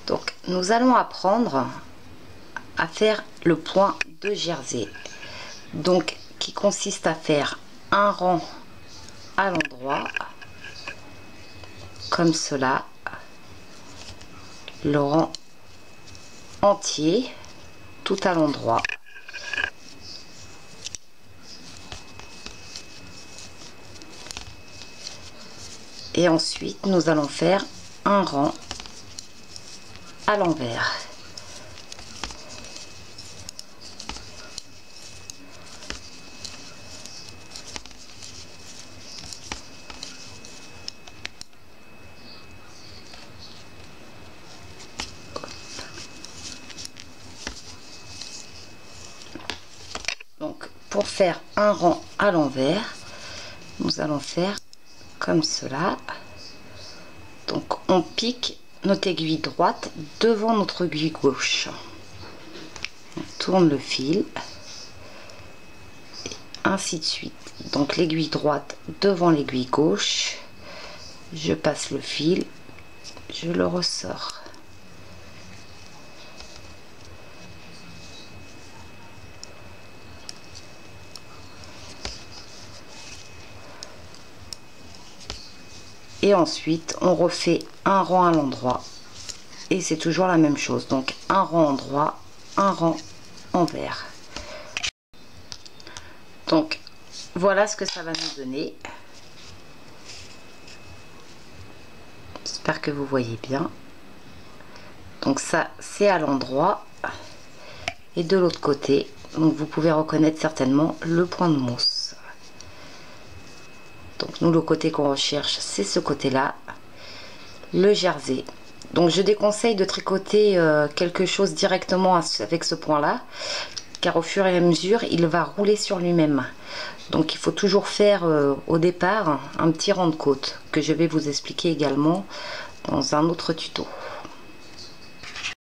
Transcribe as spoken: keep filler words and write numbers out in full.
Donc nous allons apprendre à faire le point de jersey, donc qui consiste à faire un rang à l'endroit comme cela, le rang entier tout à l'endroit, et ensuite nous allons faire un rang à l'envers. Donc pour faire un rang à l'envers, nous allons faire comme cela. Donc on pique notre aiguille droite devant notre aiguille gauche, on tourne le fil et ainsi de suite. Donc l'aiguille droite devant l'aiguille gauche, je passe le fil, je le ressors. Et ensuite on refait un rang à l'endroit et c'est toujours la même chose, donc un rang endroit, un rang envers. Donc voilà ce que ça va nous donner. J'espère que vous voyez bien. Donc ça c'est à l'endroit et de l'autre côté, donc vous pouvez reconnaître certainement le point de mousse. Donc nous, le côté qu'on recherche, c'est ce côté-là, le jersey. Donc je déconseille de tricoter euh, quelque chose directement avec ce point-là, car au fur et à mesure, il va rouler sur lui-même. Donc il faut toujours faire euh, au départ un petit rang de côte, que je vais vous expliquer également dans un autre tuto.